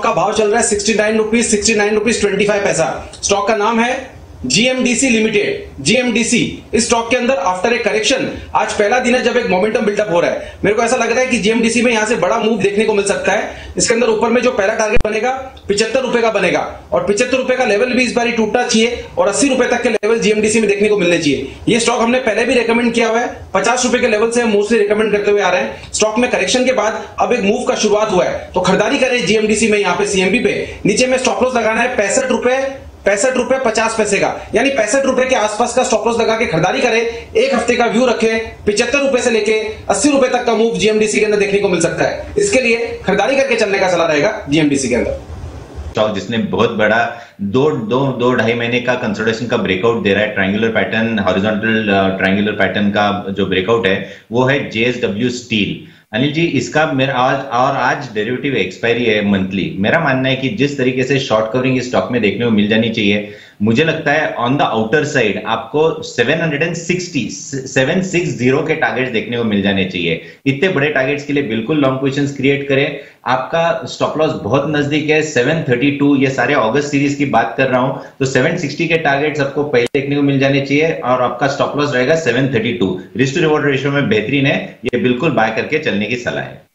का भाव चल रहा है 69 रुपीज 25 पैसा। स्टॉक का नाम है जीएमडीसी लिमिटेड। जीएमडीसी इस स्टॉक के अंदर आफ्टर ए करेक्शन आज पहला दिन है जब एक मोमेंटम बिल्डअप हो रहा है। मेरे को ऐसा लग रहा है कि जीएमडीसी में यहां से बड़ा मूव देखने को मिल सकता है। इसके अंदर ऊपर में जो पहला टारगेट बनेगा 75 रुपए का बनेगा और 75 रुपए का लेवल भी इस बार टूटना चाहिए और 80 रुपए तक के लेवल जीएमडीसी में देखने को मिलने चाहिए। ये स्टॉक हमने पहले भी रेकमेंड किया हुआ है, 50 रुपए के लेवल से हम मोस्टली रेकमेंड करते हुए आ रहे हैं। स्टॉक में करेक्शन के बाद अब एक मूव का शुरुआत हुआ है तो खरीदारी करें जीएमडीसी में। यहाँ पे सीएमबी पे नीचे में स्टॉप लॉस लगाना है 65 रुपए 50 पैसे का, यानी 65 रुपए के आसपास का स्टॉप लॉस लगा के खरीदारी करें। एक हफ्ते का व्यू रखें, 75 रुपए से लेके 80 रुपए तक का मूव जीएमडीसी के अंदर देखने को मिल सकता है। इसके लिए खरीदारी करके चलने का सलाह रहेगा जीएमडीसी के अंदर। स्टॉक जिसने बहुत बड़ा दो ढाई महीने का कंसोलिडेशन का ब्रेकआउट दे रहा है, triangular pattern, horizontal triangular pattern का जो ब्रेकआउट है वो है जेएसडब्ल्यू स्टील। अनिल जी, इसका मेरा आज डेरिवेटिव एक्सपायरी है मंथली। मेरा मानना है कि जिस तरीके से शॉर्ट कवरिंग इस स्टॉक में देखने को मिल जानी चाहिए, मुझे लगता है ऑन द आउटर साइड आपको 760 के टारगेट्स देखने को मिल जाने चाहिए। इतने बड़े टारगेट्स के लिए बिल्कुल लॉन्ग पोजीशंस क्रिएट करें। आपका स्टॉप लॉस बहुत नजदीक है 732, ये सारे अगस्त सीरीज की बात कर रहा हूं, तो 760 के टारगेट्स आपको पहले देखने को मिल जाने चाहिए और आपका स्टॉप लॉस रहेगा 732। रिस्क टू रिवॉर्ड रेशियो में बेहतरीन है, ये बिल्कुल बाय करके चलने की सलाह है।